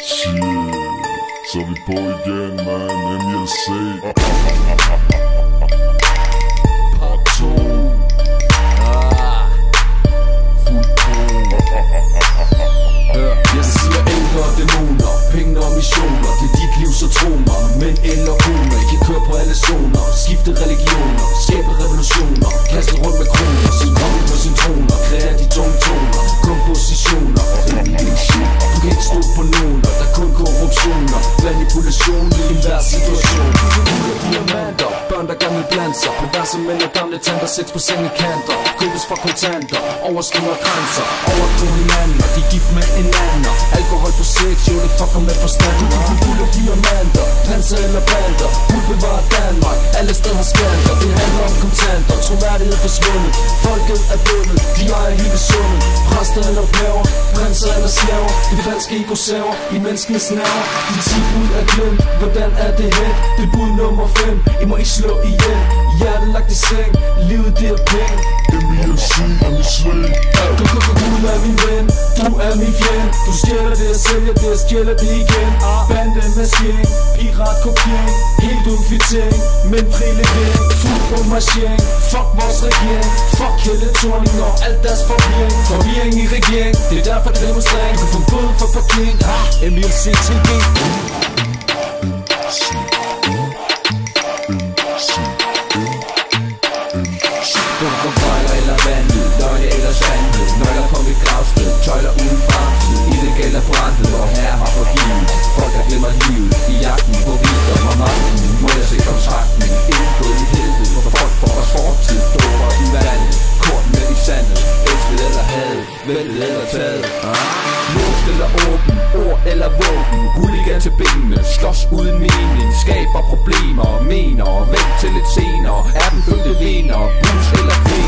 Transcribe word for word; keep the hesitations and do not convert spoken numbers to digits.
Shit, så er vi på igen, man. M L C Part to. Fuld på. Hør, jeg siger Engle og Dæmoner, penge og missioner. Det er dit liv, så tro mig. Mænd eller koner, I kan køre på alle zoner. Skifte religioner, skabe revolutioner. Kaste rundt med kroner, sin konge på sin troner. Kreer de tunge toner, kompositioner. Du kan ikke stå på nogen, der er kun korruptioner. Manipulation i enhver situation. Gule diamanter, børn der gerne vil blande sig. Perverse mænd og gamle tanter, sex på sengekanter. Købes fra kontanter, overskriver grænser. Overkriver hinanden, de er gift med hinanden. Alkohol på sex, jo det fucker med forstand. Gule diamanter, panser eller bander. Gud bevarer Danmark, alle steder skanter. Det handler om kontanter, troværdighed forsvundet. Folket er bundet, de ejer hele summen. Præster eller pæver, prinser eller slaver. Det falske ego-saver i menneskenes nerver. De ti bud er glemt, hvordan er det hen? Det er bud nummer fem, I må ikke slå ihjel. Hjertet lagt i seng, livet det er penge. M L C er min slæng. Du er min ven, du er min fjend. Du stjæler det, jeg sælger det, jeg stjæler det igen. Bande med skæng, pirat kopiering. Helt uden kvittering, men fri levering. Fuld på marchering, fuck vores regering. Fuck Helle Thorning og alt deres forvirring. Forvirring i regering, det er derfor det demonstrering. Du kan få bøde for parkering. M L C T G. Nøgler eller vandel, løgne eller sandel. Nøgler på mit gravsted, tøjler uden fremtid. Illegal er forandret, og herre har forgivet. Folk der glemmer livet, i jagten på rigdom og magten. Må jeg se kontrakten, indgået i helvede. For folk for vores fortid, dober i vandet. Kort med i sandet, elsket eller hadet, væltet eller taget. Låst eller åben, ord eller våben. Hooligan til benene, slås uden mening. Skaber problemer, mener, vent til lidt senere. Er den følte vener, bus eller krig.